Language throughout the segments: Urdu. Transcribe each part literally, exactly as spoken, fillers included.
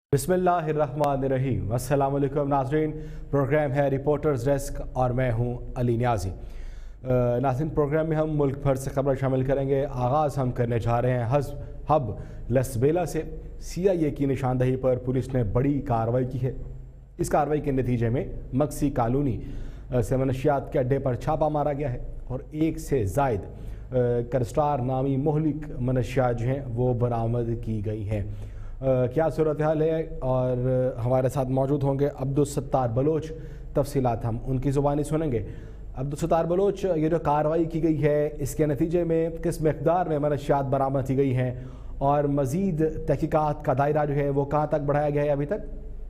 बिस्मिल्लाहिर्रहमानिर्रहीम। अस्सलाम वालेकुम नाज़रीन, प्रोग्राम है रिपोर्टर्स डेस्क और मैं हूं अली न्याजी। नाज़रीन, प्रोग्राम में हम मुल्क भर से खबर शामिल करेंगे। आगाज़ हम करने जा रहे हैं हज़ हब लसबेला से। सी आई ए की निशानदही पर पुलिस ने बड़ी कार्रवाई की है। इस कार्रवाई के नतीजे में मक्सी कॉलोनी से मनशियात के अड्डे पर छापा मारा गया है और एक से ज़ायद करस्टार नामी मोहलिक मनशियात जो हैं वो बरामद की गई हैं। क्या सूरत हाल है, और हमारे साथ मौजूद होंगे अब्दुल सत्तार बलोच। तफसीलात हम उनकी ज़ुबानी सुनेंगे। अब्दुल सत्तार बलोच, ये जो कार्रवाई की गई है इसके नतीजे में किस मकदार में मनशियात बरामद की गई हैं और मज़ीद तहकीकात का दायरा जो है वो कहाँ तक बढ़ाया गया है अभी तक?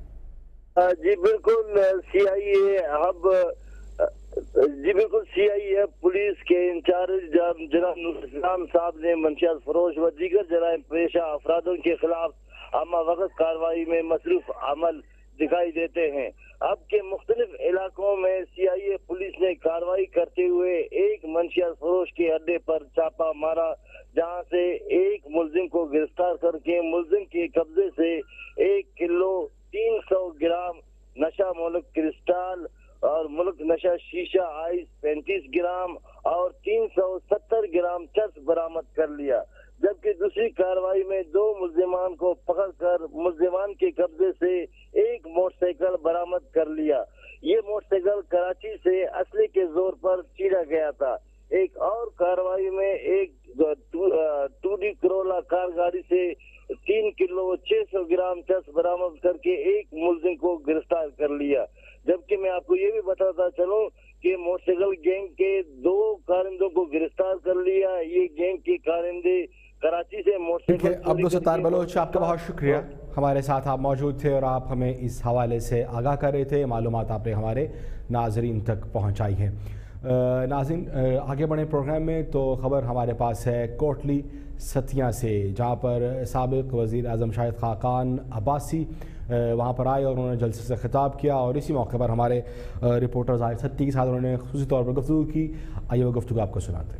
जी बिल्कुल, सी आई ए हब जी बिल्कुल सी आई ए पुलिस के इंचार्ज जनाब नूर इस्लाम साहब ने मंशियात फरोश व दीगर जराइम पेशा अफरादों के खिलाफ आमा वक्त कार्रवाई में मसरूफ अमल दिखाई देते हैं। अब के मुख्तलिफ इलाकों में सी आई ए पुलिस ने कार्रवाई करते हुए एक मंशियात फरोश के अड्डे पर छापा मारा, जहां से एक मुलजिम को गिरफ्तार करके मुलजिम के कब्जे से एक किलो तीन सौ ग्राम नशा मुल्क क्रिस्टल और मुल्क नशा शीशा आइस पैंतीस ग्राम और तीन सौ सत्तर ग्राम चर्स बरामद कर लिया। जबकि दूसरी कार्रवाई में दो मुलजिमान को पकड़कर मुलजिमान के कब्जे से एक मोटरसाइकिल बरामद कर लिया। ये मोटरसाइकिल कराची से असली के जोर पर छीना गया था। एक और कार्रवाई में एक टू डी करोला कार गाड़ी से तीन किलो छह सौ ग्राम चर्स बरामद करके एक मुलजिम को गिरफ्तार कर लिया। जबकि मैं आपको ये भी बताता चलूं कि मोटरसाइकिल गैंग के दो कारिंदों को गिरफ्तार कर लिया। ये गैंग के कारिंदे कराची से मोटरसाइकिल। अब्दुल सत्तार बलोच, आपका बहुत शुक्रिया, हमारे साथ आप मौजूद थे और आप हमें इस हवाले से आगाह कर रहे थे। मालूमात आपने हमारे नाजरीन तक पहुँचाई है। नाज़रीन, आगे बढ़े प्रोग्राम में तो खबर हमारे पास है कोटली सतिया से, जहाँ पर साबिक वज़ीर आज़म शाहिद खाकान अब्बासी वहाँ पर आए और उन्होंने जलसे से खिताब किया और इसी मौके पर हमारे रिपोर्टर ज़ाहिर सत्ती के साथ उन्होंने ख़ुसूसी तौर पर गुफ्तगू की। आइए वो गुफ्तगू आपको सुनाते हैं।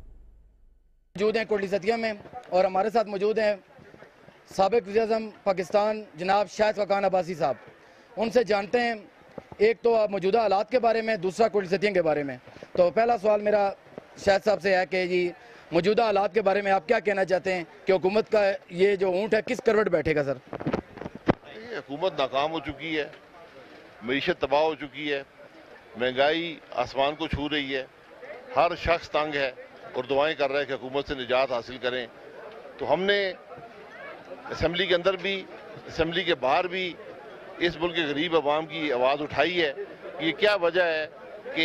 मौजूद हैं कोटली सतिया में और हमारे साथ मौजूद हैं साबिक वज़ीर आज़म पाकिस्तान जनाब शाहिद खाकान अब्बासी साहब। उनसे जानते हैं एक तो मौजूदा हालात के बारे में, दूसरा कोटली सतिया के बारे में। तो पहला सवाल मेरा शाहिद साहब से है कि जी मौजूदा हालात के बारे में आप क्या कहना चाहते हैं कि हुकूमत का ये जो ऊँट है किस करवट बैठेगा? सर, हुकूमत नाकाम हो चुकी है, मईशत तबाह हो चुकी है, महंगाई आसमान को छू रही है, हर शख्स तंग है और दुआएं कर रहा है कि हुकूमत से निजात हासिल करें। तो हमने असम्बली के अंदर भी, असम्बली के बाहर भी इस मुल्क के गरीब अवाम की आवाज़ उठाई है कि ये क्या वजह है कि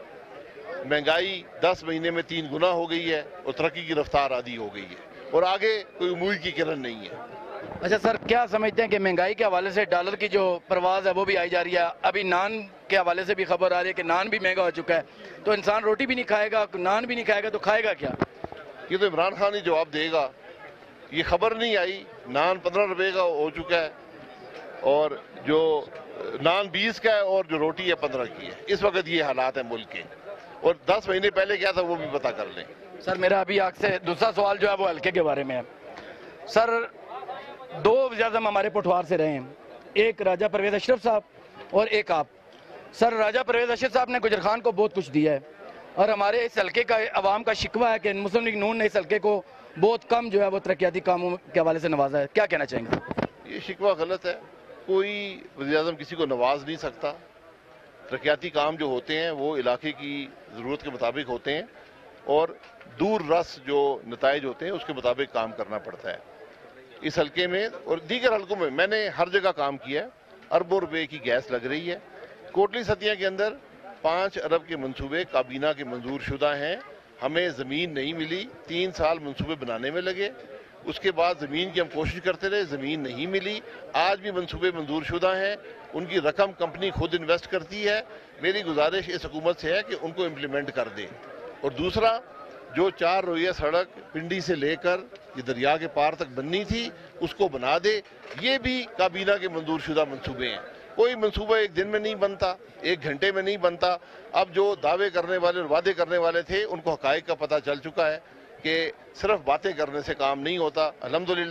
महंगाई दस महीने में तीन गुना हो गई है और तरक्की की रफ्तार आधी हो गई है और आगे कोई उम्मीद की किरण नहीं है। अच्छा सर, क्या समझते हैं कि महंगाई के हवाले से डॉलर की जो परवाज़ है वो भी आई जा रही है? अभी नान के हवाले से भी खबर आ रही है कि नान भी महंगा हो चुका है, तो इंसान रोटी भी नहीं खाएगा, नान भी नहीं खाएगा तो खाएगा क्या? ये तो इमरान खान ही जवाब देगा। ये खबर नहीं आई, नान पंद्रह रुपये का हो चुका है और जो नान बीस का है और जो रोटी है पंद्रह की है। इस वक्त ये हालात है मुल्क के, और दस महीने पहले क्या था वो भी पता कर लें। सर, मेरा अभी आपसे दूसरा सवाल जो है वो हल्के के बारे में है। सर, दो वज़ीर आज़म हमारे पटवार से रहे हैं, एक राजा परवेज़ अशरफ साहब और एक आप। सर, राजा परवेज़ अशरफ साहब ने गुजर खान को बहुत कुछ दिया है और हमारे इस हल्के का अवाम का शिकवा है कि मुस्लिम लीग नून ने इस हल्के को बहुत कम जो है वो तरक्याती कामों के हवाले से नवाजा है। क्या कहना चाहेंगे? ये शिकवा गलत है। कोई वज़ीर आज़म किसी को नवाज नहीं सकता। तरक्याती काम जो होते हैं वो इलाके की ज़रूरत के मुताबिक होते हैं और दूर रस जो नताइज होते हैं उसके मुताबिक काम करना पड़ता है। इस हल्के में और दीगर हल्कों में मैंने हर जगह काम किया है। अरबों रुपए की गैस लग रही है। कोटली सतिया के अंदर पाँच अरब के मंसूबे काबीना के मंजूर शुदा हैं। हमें ज़मीन नहीं मिली, तीन साल मंसूबे बनाने में लगे, उसके बाद ज़मीन की हम कोशिश करते रहे, ज़मीन नहीं मिली। आज भी मंसूबे मंजूर शुदा हैं, उनकी रकम कंपनी खुद इन्वेस्ट करती है। मेरी गुजारिश इस हुकूमत से है कि उनको इम्प्लीमेंट कर दे। और दूसरा, जो चार रोइया सड़क पिंडी से लेकर ये दरिया के पार तक बननी थी उसको बना दे। ये भी काबीना के मंजूर शुदा मंसूबे हैं। कोई मंसूबा एक दिन में नहीं बनता, एक घंटे में नहीं बनता। अब जो दावे करने वाले और वादे करने वाले थे उनको हकायक का पता चल चुका है कि सिर्फ बातें करने से काम नहीं होता। अल्हम्दुलिल्लाह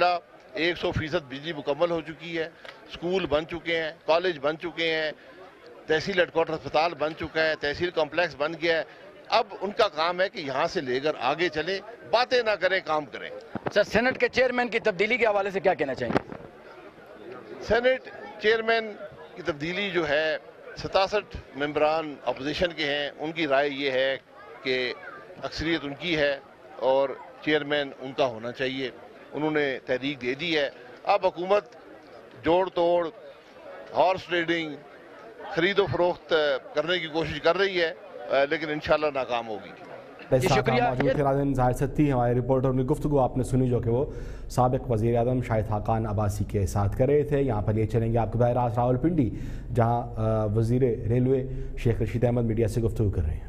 ایک سو فیصد بجلی مکمل ہو چکی ہے، اسکول بن چکے ہیں، کالج بن چکے ہیں، تحصیل ہیڈ کوارٹر اسپتال بن چکا ہے، تحصیل کمپلیکس بن گیا ہے۔ اب ان کا کام ہے کہ یہاں سے لے کر آگے چلیں، باتیں نہ کریں، کام کریں۔ سر، سینٹ کے چیئرمین کی تبدیلی کے حوالے سے کیا کہنا چاہیں گے؟ سینٹ چیئرمین کی تبدیلی جو ہے ستاسٹھ ممبران اپوزیشن کے ہیں، ان کی رائے یہ ہے کہ اکثریت ان کی ہے اور چیئرمین ان کا ہونا چاہیے، انہوں نے تحریک دے دی ہے۔ اب حکومت جوڑ توڑ، ہارس ٹریڈنگ، خرید و فروخت کرنے کی کوشش کر رہی ہے، لیکن انشاءاللہ ناکام ہوگی۔ شکریہ۔ موجود تھے ناظرین ظاہر ستی، ہمارے رپورٹر نے گفتگو آپ نے سنی جو کہ وہ سابق وزیر اعظم شاہد خاقان عباسی کے ساتھ کر رہے تھے۔ یہاں پر یہ چلیں گے آپ کے براہ راست راول پنڈی، جہاں وزیر ریلوے شیخ رشید احمد میڈیا سے گفتگو کر رہے ہیں۔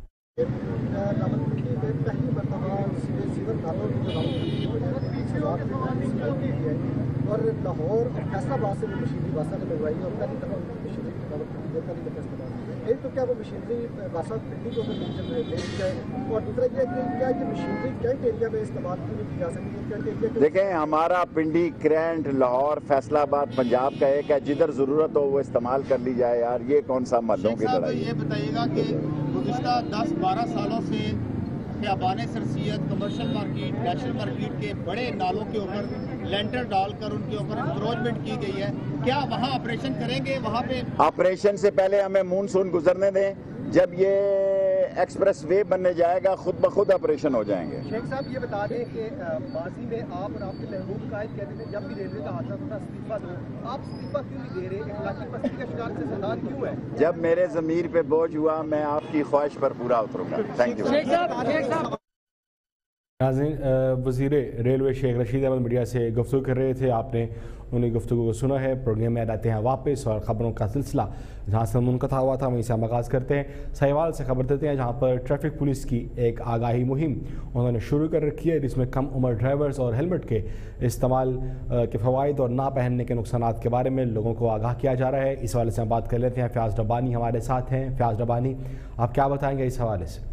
اور لاہور اور فیصل آباد سے بھی مشینری باسا نے لگوائی اور پہلی دفعہ مشینری پہلی دفعہ استعمال۔ ایک تو کیا وہ مشینری باسا پنڈی کو لے لی جائے، اور دوسرا یہ کہ کیا یہ مشینری کینٹ ایریا میں استعمال کی جا سکتی ہے؟ دیکھیں، ہمارا پنڈی، کرینٹ، لاہور، فیصل آباد پنجاب کا ایک ہے، جدھر ضرورت ہو وہ استعمال کر لی جائے یار، یہ کون سا محلوں کی لڑائی ہے؟ یہ بتائیے گا کہ گزشتہ دس بارہ سالوں سے Khayaban Sir Syed, commercial market, national market کے بڑے نالوں کے اوپر لینٹر ڈال کر ان کے اوپر انکروچمنٹ کی گئی ہے، کیا وہاں آپریشن کریں گے؟ وہاں پہ آپریشن سے پہلے ہمیں مونسون گزرنے دیں، جب یہ ایکسپریس وے بننے جائے گا خود بخود آپریشن ہو جائیں گے۔ شیخ صاحب یہ بتا دیں کہ ماضی میں آپ اور آپ کے محبوب قائد کہتے تھے جب بھی ریلوے کا حادثہ ہوتا استعفیٰ دو، آپ استعفیٰ کیوں نہیں دے رہے؟ اخلاقی پستی کا شکار سے زندان کیوں ہے؟ جب میرے ضمیر پہ بوجھ ہوا میں آپ کی خواہش پر پورا اتروں گا۔ Thank you. ناظرین، وزیر ریلوے شیخ رشید احمد میڈیا سے گفتگو کر رہے تھے، آپ نے انہیں گفتگو کو سنا ہے۔ پروگرام میں آتے ہیں واپس اور خبروں کا سلسلہ جہاں سے منقطع ہوا تھا وہیں سے ہم آغاز کرتے ہیں۔ سہیوال سے خبر دیتے ہیں جہاں پر ٹریفک پولیس کی ایک آگاہی مہم انہوں نے شروع کر رکھی ہے، جس میں کم عمر ڈرائیورز اور ہیلمٹ کے استعمال کے فوائد اور نہ پہننے کے نقصانات کے بارے میں لوگوں کو آگاہ کیا جا رہا ہے۔ اس حوالے سے ہم بات کر لیتے ہیں، فیاض ربانی ہمارے ساتھ ہیں۔ فیاض ربانی، آپ کیا بتائیں گے اس حوالے سے؟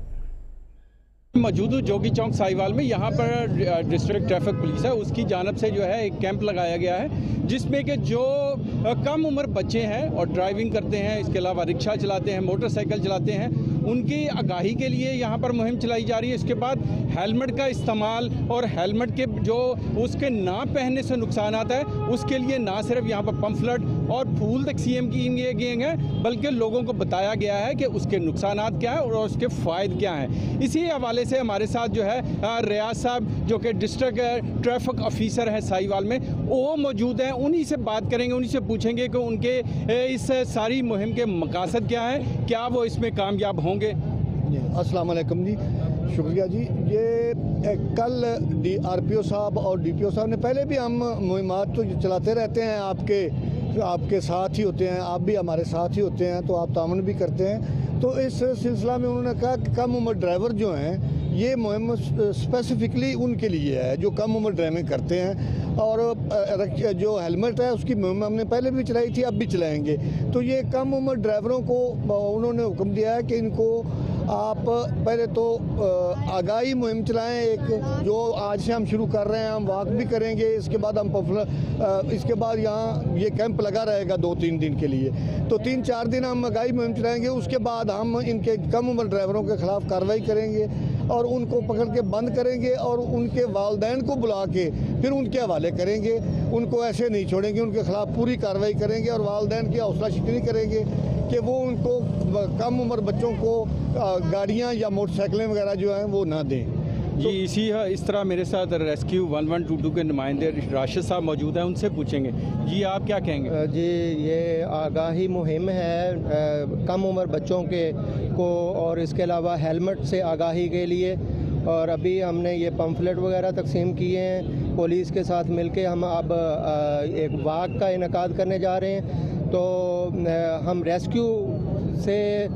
موجود جوگی چوک سائیوال میں، یہاں پر ڈسٹرکٹ ٹریفک پولیس ہے، اس کی جانب سے جو ہے ایک کیمپ لگایا گیا ہے جس میں کہ جو کم عمر بچے ہیں اور ڈرائیونگ کرتے ہیں، اس کے علاوہ رکشہ چلاتے ہیں، موٹر سائیکل چلاتے ہیں، ان کی آگاہی کے لیے یہاں پر مہم چلائی جا رہی ہے۔ اس کے بعد ہیلمٹ کا استعمال اور ہیلمٹ کے جو اس کے نہ پہننے سے نقصانات ہیں اس کے لیے نہ صرف یہاں پر پمفلٹ اور پھول تقسیم کیے گئے ہیں بلکہ لوگوں کو بتایا گیا ہے کہ اس کے نقصانات کیا ہیں اور اس کے فوائد کیا ہیں۔ اسی حوالے سے ہمارے ساتھ جو ہے ریاض صاحب جو کہ ڈسٹرکٹ ٹریفک آفیسر ہیں سائیوال میں، وہ موجود ہیں، انہی سے بات کریں گے، انہی سے پوچھیں گے کہ ان کے اس ساری مہم کے مقاصد کیا ہیں، کیا وہ اس میں کامیاب ہوں گے۔ السلام علیکم جی، شکریہ جی۔ یہ کل ڈی آر پی او صاحب اور ڈی پی او صاحب نے پہلے بھی ہم مہمات تو چلاتے رہتے ہیں، آپ کے آپ کے ساتھ ہی ہوتے ہیں، آپ بھی ہمارے ساتھ ہی ہوتے ہیں تو آپ تعاون بھی کرتے ہیں۔ تو اس سلسلہ میں انہوں نے کہا کہ کم عمر ڈرائیور جو ہیں یہ مہم اسپیسیفکلی ان کے لیے ہے جو کم عمر ڈرائیونگ کرتے ہیں، اور جو ہیلمٹ ہے اس کی مہم ہم نے پہلے بھی چلائی تھی، اب بھی چلائیں گے۔ تو یہ کم عمر ڈرائیوروں کو انہوں نے حکم دیا ہے کہ ان کو آپ پہلے تو آگاہی مہم چلائیں، ایک جو آج سے ہم شروع کر رہے ہیں، ہم واک بھی کریں گے، اس کے بعد ہم اس کے بعد یہاں یہ کیمپ لگا رہے گا دو تین دن کے لیے، تو تین چار دن ہم آگاہی مہم چلائیں گے۔ اس کے بعد ہم ان کے کم عمر ڈرائیوروں کے خلاف کارروائی کریں گے اور ان کو پکڑ کے بند کریں گے اور ان کے والدین کو بلا کے پھر ان کے حوالے کریں گے، ان کو ایسے نہیں چھوڑیں گے، ان کے خلاف پوری کارروائی کریں گے اور والدین کی حوصلہ شکنی کریں گے کہ وہ ان کو کم عمر بچوں کو گاڑیاں یا موٹر سائیکلیں وغیرہ جو ہیں وہ نہ دیں۔ جی اسی اس طرح میرے ساتھ rescue one one two two کے نمائندے راشد صاحب موجود ہیں، ان سے پوچھیں گے۔ جی آپ کیا کہیں گے؟ جی یہ آگاہی مہم ہے کم عمر بچوں کے کو اور اس کے علاوہ ہیلمٹ سے آگاہی کے لیے، اور ابھی ہم نے یہ پمفلٹ وغیرہ تقسیم کیے ہیں پولیس کے ساتھ مل کے۔ ہم اب ایک واک کا انعقاد کرنے جا رہے ہیں، تو ہم ریسکیو سے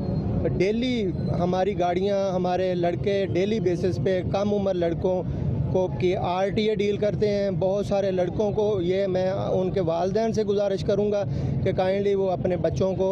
ڈیلی ہماری گاڑیاں، ہمارے لڑکے ڈیلی بیسس پہ کم عمر لڑکوں کو کی آر ٹی اے ڈیل کرتے ہیں۔ بہت سارے لڑکوں کو یہ میں ان کے والدین سے گزارش کروں گا کہ کائنڈلی وہ اپنے بچوں کو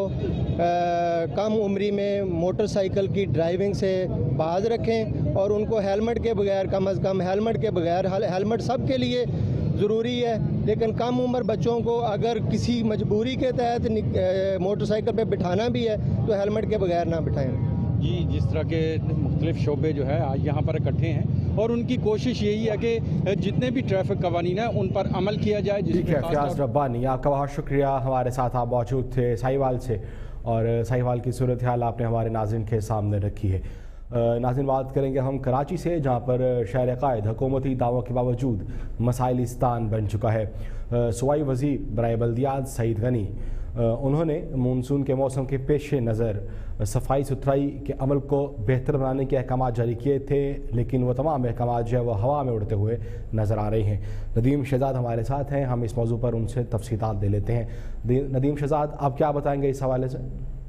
کم عمری میں موٹر سائیکل کی ڈرائیونگ سے باز رکھیں اور ان کو ہیلمٹ کے بغیر، کم از کم ہیلمٹ کے بغیر، ہیلمٹ سب کے لیے ضروری ہے، لیکن کم عمر بچوں کو اگر کسی مجبوری کے تحت موٹر سائیکل پہ بٹھانا بھی ہے تو ہیلمٹ کے بغیر نہ بٹھائیں۔ جی، جس طرح کے مختلف شعبے جو ہے آج یہاں پر اکٹھے ہیں اور ان کی کوشش یہی ہے کہ جتنے بھی ٹریفک قوانین ہیں ان پر عمل کیا جائے۔ ٹھیک ہے فیاض ربانی، آپ کا بہت شکریہ، ہمارے ساتھ آپ موجود تھے ساہیوال سے، اور ساہیوال کی صورتحال آپ نے ہمارے ناظرین کے سامنے رکھی ہے۔ ناظرین، بات کریں گے ہم کراچی سے، جہاں پر شہر قائد حکومتی دعووں کے باوجود مسائلستان بن چکا ہے۔ صوبائی وزیر برائے بلدیات سعید غنی انہوں نے مونسون کے موسم کے پیش نظر صفائی ستھرائی کے عمل کو بہتر بنانے کے احکامات جاری کیے تھے، لیکن وہ تمام احکامات جو ہے وہ ہوا میں اڑتے ہوئے نظر آ رہے ہیں۔ ندیم شہزاد ہمارے ساتھ ہیں، ہم اس موضوع پر ان سے تفصیلات دے لیتے ہیں۔ ندیم شہزاد، آپ کیا بتائیں گے اس حوالے سے؟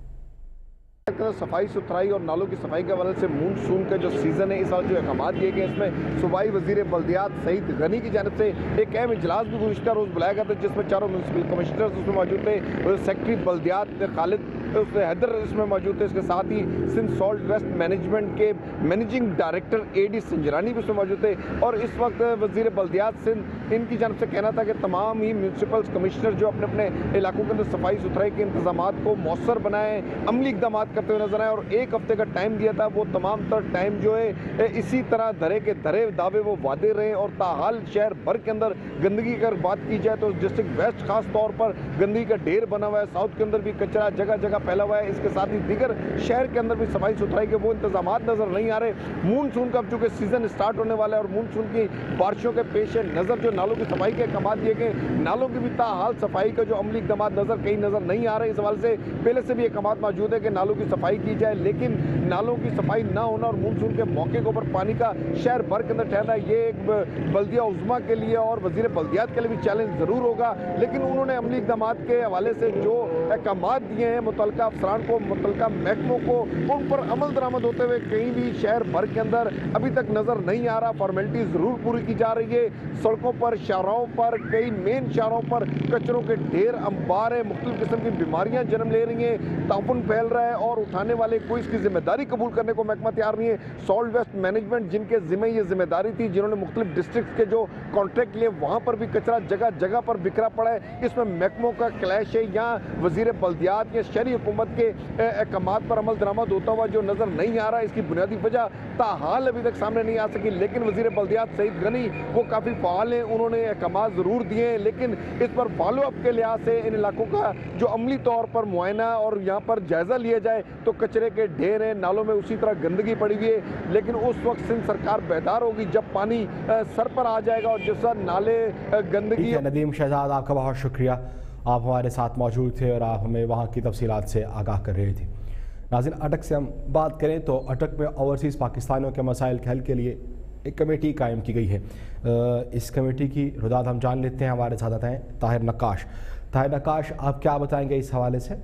صفائی ستھرائی اور نالوں کی صفائی کے حوالے سے مونسون کا جو سیزن ہے، اس سال جو احکامات دیے گئے اس میں صوبائی وزیر بلدیات سعید غنی کی جانب سے ایک اہم اجلاس بھی گزشتہ روز بلایا گیا تھا، جس میں چاروں میونسپل کمشنرز اس میں موجود تھے، سیکٹری بلدیات خالد حیدر اس میں موجود تھے، اس کے ساتھ ہی سندھ سالٹ ویسٹ مینجمنٹ کے managing director A D Sanjrani بھی اس میں موجود تھے، اور اس وقت وزیر بلدیات سندھ ان کی جانب سے کہنا تھا کہ تمام ہی میونسپل کمشنر جو اپنے اپنے علاقوں کے اندر صفائی ستھرائی کے انتظامات کو مؤثر بنائیں، عملی اقدامات کرتے ہوئے نظر آئے، اور ایک ہفتے کا ٹائم دیا تھا۔ وہ تمام تر ٹائم جو ہے اسی طرح دھرے کے دھرے دعوے وہ وعدے رہے، اور تاحال شہر بھر کے اندر گندگی کی اگر بات کی جائے تو ڈسٹرکٹ ویسٹ خاص طور پر گندگی کا ڈھیر بنا ہوا ہے، ساؤتھ کے اندر بھی کچرا جگہ جگہ پھیلا ہوا ہے، اس کے ساتھ ہی دیگر شہر کے اندر بھی صفائی ستھرائی کے وہ انتظامات نظر نہیں آ رہے۔ مونسون کا اب چونکہ سیزن سٹارٹ ہونے والا ہے اور مونسون کی بارشوں کے پیش نظر جو نالوں کی صفائی کے احکامات دیے گئے، نالوں کی بھی تاحال صفائی کا جو عملی اقدامات نظر کہیں نظر نہیں آ رہے۔ اس حوالے سے پہلے سے بھی احکامات موجود ہے کہ نالوں کی صفائی کی جائے، لیکن نالوں کی صفائی نہ ہونا اور مونسون کے موقع کے اوپر پانی کا شہر بھر کے اندر ٹھہرنا، یہ ایک بلدیہ عظمیٰ کے لیے اور وزیر بلدیات کے لیے بھی چیلنج ضرور ہوگا، لیکن انہوں نے عملی اقدامات کے حوالے سے جو احکامات دیے ہیں متعلقہ افسران کو، متعلقہ محکموں کو، ان پر عمل درآمد ہوتے ہوئے کہیں بھی شہر بھر کے اندر ابھی تک نظر نہیں آ رہا۔ فارمیلٹی ضرور پوری کی جا رہی ہے، سڑکوں پر، شاہراہوں پر، کئی مین شاہراہوں پر کچروں کے ڈھیر انبار ہیں، مختلف قسم کی بیماریاں جنم لے رہی ہیں، تعفن پھیل رہا ہے، اور اٹھانے والے کوئی اس کی ذمہ داری قبول کرنے کو محکمہ تیار نہیں ہے۔ سالٹ ویسٹ مینجمنٹ جن کے ذمہ یہ ذمہ داری تھی، جنہوں نے مختلف ڈسٹرکٹ کے جو کانٹریکٹ لیے، وہاں پر بھی کچرا جگہ جگہ پر بکھرا پڑا ہے، اس میں محکموں کا کلیش ہے، یا وزیر بلدیات یا شہری حکومت کے احکامات پر عمل درآمد ہوتا ہوا جو نظر نہیں آ رہا۔ اس کی بنیادی وجہ تاحال ابھی تک سامنے نہیں آ سکی، لیکن وزیر بلدیات سعید غنی وہ کافی فعال ہیں، انہوں نے احکامات ضرور دیے ہیں، لیکن اس پر فالو اپ کے لحاظ سے ان علاقوں کا جو عملی طور پر معائنہ اور یہاں پر جائزہ لیا جائے تو کچرے کے ڈھیر ہیں، نالوں میں اسی طرح گندگی پڑی ہوئی ہے، لیکن اس وقت سندھ سرکار بیدار ہوگی جب پانی سر پر آ جائے گا، اور جس طرح نالے گندگی۔ ندیم شہزاد، آپ کا بہت شکریہ، آپ ہمارے ساتھ موجود تھے اور آپ ہمیں وہاں کی تفصیلات سے آگاہ کر رہے تھے۔ ناظرین، اٹک سے ہم بات کریں تو اٹک میں اوورسیز پاکستانیوں کے مسائل کے حل کے لیے ایک کمیٹی قائم کی گئی ہے۔ اس کمیٹی کی روداد ہم جان لیتے ہیں، ہمارے ساتھ آتے ہیں طاہر نقاش۔ طاہر نقاش، آپ کیا بتائیں گے اس حوالے سے؟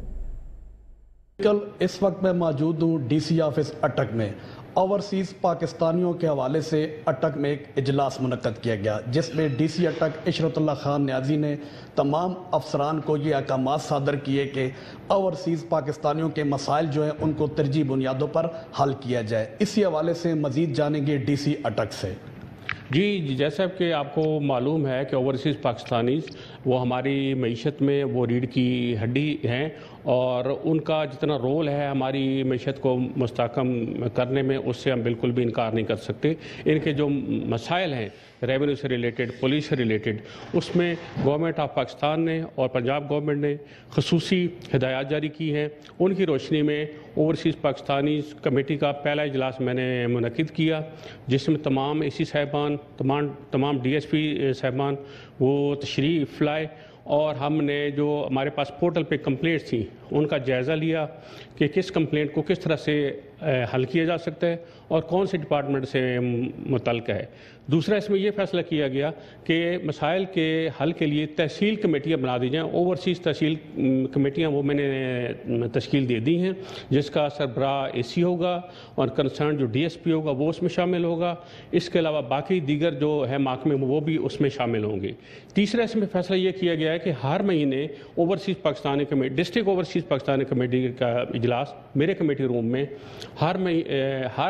کل اس وقت میں موجود ہوں ڈی سی آفس اٹک میں۔ اوورسیز پاکستانیوں کے حوالے سے اٹک میں ایک اجلاس منعقد کیا گیا، جس میں ڈی سی اٹک عشرت اللہ خان نیازی نے تمام افسران کو یہ احکامات صادر کیے کہ اوورسیز پاکستانیوں کے مسائل جو ہیں ان کو ترجیحی بنیادوں پر حل کیا جائے۔ اسی حوالے سے مزید جانیں گے ڈی سی اٹک سے۔ جی، جیسا کہ آپ کو معلوم ہے کہ اوورسیز پاکستانیز وہ ہماری معیشت میں وہ ریڑھ کی ہڈی ہیں، اور ان کا جتنا رول ہے ہماری معیشت کو مستحکم کرنے میں، اس سے ہم بالکل بھی انکار نہیں کر سکتے۔ ان کے جو مسائل ہیں ریونیو سے ریلیٹڈ، پولیس سے ریلیٹڈ، اس میں گورنمنٹ آف پاکستان نے اور پنجاب گورنمنٹ نے خصوصی ہدایات جاری کی ہیں۔ ان کی روشنی میں اوورسیز پاکستانیز کمیٹی کا پہلا اجلاس میں نے منعقد کیا، جس میں تمام اے سی صاحبان، تمام تمام ڈی ایس پی صاحبان وہ تشریف لائے، اور ہم نے جو ہمارے پاس پورٹل پہ کمپلینٹس تھیں ان کا جائزہ لیا کہ کس کمپلینٹ کو کس طرح سے حل کیا جا سکتا ہے اور کون سے ڈپارٹمنٹ سے متعلق ہے۔ دوسرا، اس میں یہ فیصلہ کیا گیا کہ مسائل کے حل کے لیے تحصیل کمیٹیاں بنا دی جائیں۔ اوورسیز تحصیل کمیٹیاں وہ میں نے تشکیل دے دی ہیں، جس کا سربراہ اے سی ہوگا اور کنسرن جو ڈی ایس پی ہوگا وہ اس میں شامل ہوگا۔ اس کے علاوہ باقی دیگر جو ہے محکمے وہ بھی اس میں شامل ہوں گے۔ تیسرا، اس میں فیصلہ یہ کیا گیا ہے کہ ہر مہینے overseas Pakistani committee district overseas Pakistani committee کا اجلاس میرے کمیٹی روم میں ہر ہر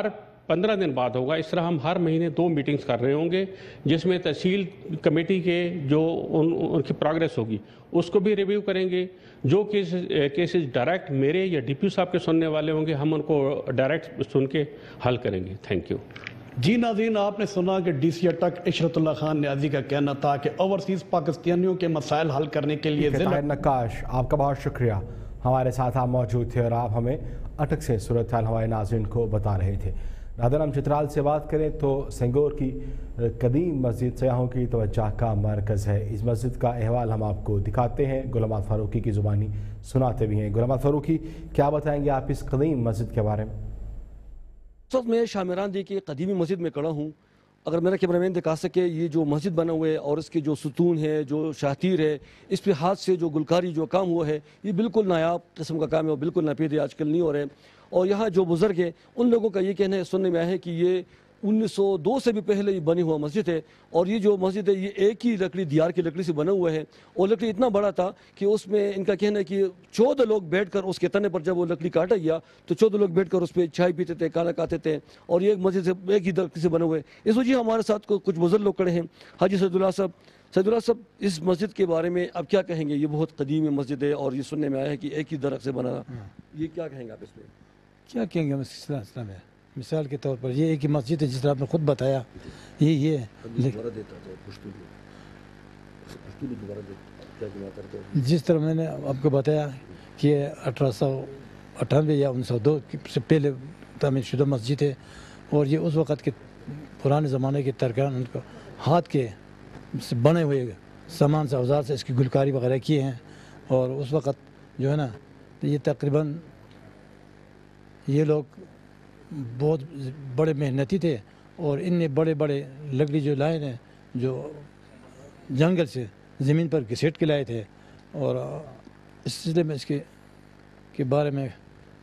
पंद्रह दिन बाद होगा। इस तरह हम हर महीने दो मीटिंग्स कर रहे होंगे, जिसमें तहसील कमेटी के जो उन, उनकी प्रोग्रेस होगी उसको भी रिव्यू करेंगे। जो केस केसेस डायरेक्ट मेरे या डी पी ओ साहब के सुनने वाले होंगे, हम उनको डायरेक्ट सुन के हल करेंगे। Thank you. जी नाज़रीन, आपने सुना कि डी सी अटक इशरतुल्लाह खान न्याजी का कहना था कि ओवरसीज़ पाकिस्तानियों के मसाइल हल करने के लिए ताहिर नक्काश, आपका बहुत शुक्रिया, हमारे साथ आप मौजूद थे और आप हमें अटक से सूरत हाल हमारे नाज़रीन को बता रहे थे। अगर हम चित्राल से बात करें तो सेंगोर की कदीम मस्जिद सयाहों की तवज्जो का मरकज़ है। इस मस्जिद का अहवाल हम आपको दिखाते हैं, गुलाम फारूकी की ज़ुबानी सुनाते भी हैं। गुलाम फारूकी, क्या बताएंगे आप इस कदीम मस्जिद के बारे में? इस वक्त मैं शामिरान दी की कदीमी मस्जिद में खड़ा हूँ। अगर मेरा कैमरामैन दिखा सके, ये जो मस्जिद बना हुआ है और इसके जो सुतून है, जो शातीर है, इस पे हाथ से जो गुलकारी जो काम हुआ है, ये बिल्कुल नायाब किस्म का काम है और बिल्कुल नापीद आजकल नहीं हो रहे। और यहाँ जो बुज़ुर्ग है उन लोगों का ये कहना है, सुनने में आया है कि ये उन्नीस सौ दो से भी पहले बनी हुआ मस्जिद है। और ये जो मस्जिद है ये एक ही लकड़ी, दियार की लकड़ी से बना हुआ है और लकड़ी इतना बड़ा था कि उसमें इनका कहना है कि चौदह लोग बैठकर उसके तने पर जब वो लकड़ी काटा गया तो चौदह लोग बैठकर उस पर चाय पीते थे, खाना खाते थे। और ये एक मस्जिद से एक ही लकड़ी से बने हुए। इस वजह हमारे साथ कुछ बुजुर्ग लोग खड़े हैं। हाजी सैदुल्लाह साहब, सैदुल्लाह साहब, इस मस्जिद के बारे में अब क्या कहेंगे? ये बहुत कदीम मस्जिद है और ये सुनने में आया है कि एक ही दरख्त से बना, ये क्या कहेंगे आप इसमें? क्या कहेंगे हम है? मिसाल के तौर पर ये एक ही मस्जिद है, जिस तरह आपने खुद बताया, ये ये जिस तरह मैंने आपको बताया कि अठारह सौ अट्ठानवे या उन्नीस सौ दो से पहले तामीर शुदा मस्जिद है। और ये उस वक़्त के पुराने ज़माने के तरकान उनको हाथ के से बने हुए सामान से, औजार से इसकी गुलकारी वगैरह किए हैं। और उस वक़्त जो है ना, तो ये तकरीबन ये लोग बहुत बड़े मेहनती थे और इनने बड़े बड़े लकड़ी जो लाए हैं, जो जंगल से ज़मीन पर घसीट के लाए थे। और इस सिलसिले में इसके के बारे में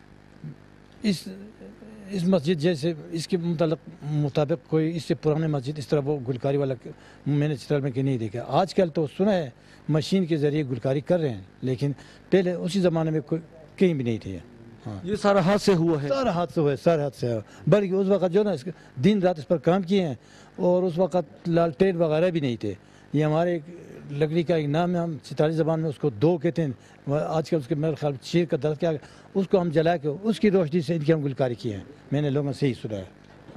इस इस मस्जिद जैसे इसके मुताबिक मुताबिक कोई इससे पुराने मस्जिद इस तरह वो गुलकारी वाला मैंने चित्र में कि नहीं देखा। आजकल तो सुना है मशीन के ज़रिए गुलकारी कर रहे हैं, लेकिन पहले उसी ज़माने में कोई कहीं भी नहीं थे। हाँ, ये सारा हाथ से हुआ है, सारा हाथ से हुआ है, सारा हाथ से हुआ। बल्कि उस वक़्त जो ना इसके दिन रात इस पर काम किए हैं और उस वक़्त लालटेन वगैरह भी नहीं थे। ये हमारे एक लकड़ी का एक नाम है, हम सितारी ज़बान में उसको दो कहते हैं। आजकल उसके मेरे ख्याल चीर का दरख्त क्या, उसको हम जला के उसकी रोशनी से इनकी हम गुलकारी किए हैं। मैंने लोगों से ही सुना है।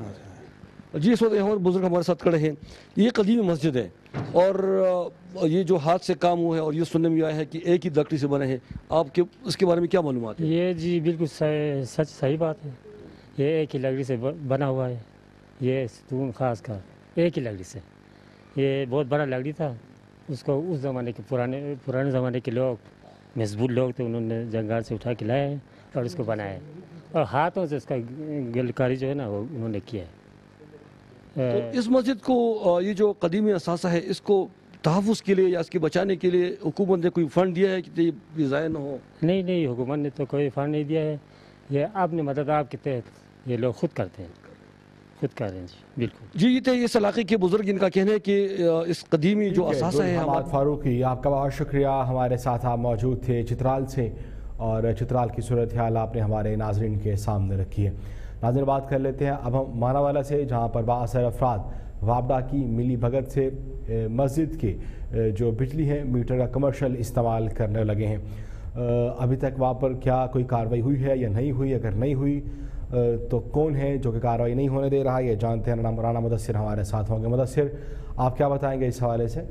जी, इस वक्त यहाँ बुजुर्ग हमारे साथ खड़े हैं। ये कदीमी मस्जिद है और ये जो हाथ से काम हुआ है और ये सुनने में आया है कि एक ही लकड़ी से बने हैं, आपके उसके बारे में क्या मालूमात है? ये जी बिल्कुल सच सही बात है। ये एक ही लकड़ी से बना हुआ है, ये सुतून खास का एक ही लकड़ी से। ये बहुत बड़ा लकड़ी था, उसको उस ज़माने के पुराने पुराने ज़माने के लोग मजबूत लोग थे, उन्होंने जंगाल से उठा के लाए हैं और इसको बनाया है और हाथों से इसका गुलकारी जो है ना वो उन्होंने किया है। तो इस मस्जिद को ये जो कदीमी असासा है, इसको तहफ़्फ़ुज़ के लिए या इसके बचाने के लिए हुकूमत ने कोई फ़ंड दिया है कि ये ज़ाया ना हो? नहीं नहीं, हुकूमत ने तो कोई फ़ंड नहीं दिया है। ये अपनी मदद आपके तहत ये लोग खुद करते हैं, खुद कर रहे हैं। जी बिल्कुल। जी, ये थे इस इलाके के बुजुर्ग, इनका कहना है कि इस कदीमी जो असासा है। हमाद फारूकी, आपका बहुत शुक्रिया, हमारे साथ आप मौजूद थे चित्राल से और चित्राल की सूरत हाल आपने हमारे नाजरीन के सामने रखी है। नाज़रीन, बात कर लेते हैं अब हम मानावाला से, जहाँ पर बाअसर अफराद वापडा की मिली भगत से मस्जिद के जो बिजली है मीटर का कमर्शियल इस्तेमाल करने लगे हैं। अभी तक वहाँ पर क्या कोई कार्रवाई हुई है या नहीं हुई? अगर नहीं हुई तो कौन है जो कि कार्रवाई नहीं होने दे रहा है, ये जानते हैं। राना मुदस्सिर हमारे साथ होंगे। मुदस्सिर, आप क्या बताएंगे इस हवाले से?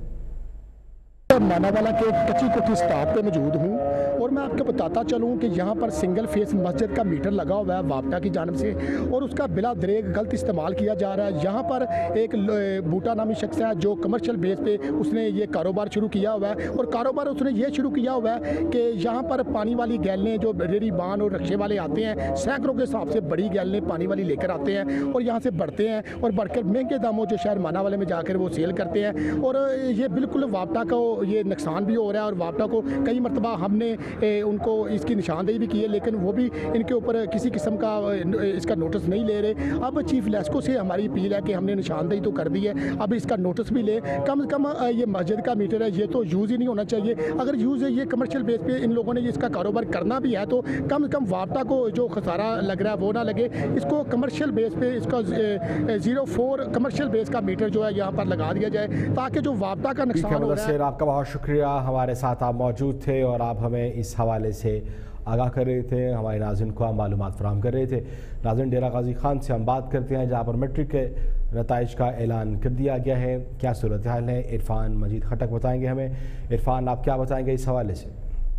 मानावाला के कच्ची कोठी स्टॉप पे मौजूद हूँ और मैं आपको बताता चलूँ कि यहाँ पर सिंगल फेस मस्जिद का मीटर लगा हुआ है वापडा की जानिब से और उसका बिला दरेग गलत इस्तेमाल किया जा रहा है। यहाँ पर एक बूटा नामी शख्स है जो कमर्शियल बेस पे उसने ये कारोबार शुरू किया हुआ है और कारोबार उसने ये शुरू किया हुआ है कि यहाँ पर पानी वाली गैलें जो रेरी बान और रक्शे वाले आते हैं, सैकड़ों के हिसाब से बड़ी गैलें पानी वाली लेकर आते हैं और यहाँ से बढ़ते हैं और बढ़कर महंगे दामों जो शहर मानावाले में जाकर वो सेल करते हैं। और ये बिल्कुल वापडा को یہ نقصان بھی ہو رہا ہے اور وابٹا کو کئی مرتبہ ہم نے ان کو اس کی نشاندہی بھی کی ہے لیکن وہ بھی ان کے اوپر کسی قسم کا اس کا نوٹس نہیں لے رہے. اب چیف لیسکو سے ہماری اپیل ہے کہ ہم نے نشاندہی تو کر دی ہے, اب اس کا نوٹس بھی لیں. کم از کم یہ مسجد کا میٹر ہے, یہ تو یوز ہی نہیں ہونا چاہیے. اگر یوز ہے یہ کمرشل بیس پہ ان لوگوں نے اس کا کاروبار کرنا بھی ہے تو کم از کم وابٹا کو جو خسارہ لگ رہا ہے وہ نہ لگے. اس کو کمرشل بیس پہ اس کا زیرو فور کمرشل بیس کا میٹر جو ہے یہاں پر لگا دیا جائے تاکہ جو وابٹا کا نقصان ہو رہا ہے. آپ کا بہت شکریہ, ہمارے ساتھ آپ موجود تھے اور آپ ہمیں اس حوالے سے آگاہ کر رہے تھے, ہمارے ناظرین کو آپ معلومات فراہم کر رہے تھے. ناظرین, ڈیرہ غازی خان سے ہم بات کرتے ہیں جہاں پر میٹرک کے نتائج کا اعلان کر دیا گیا ہے. کیا صورتحال ہے, عرفان مجید خٹک بتائیں گے ہمیں. عرفان, آپ کیا بتائیں گے اس حوالے سے؟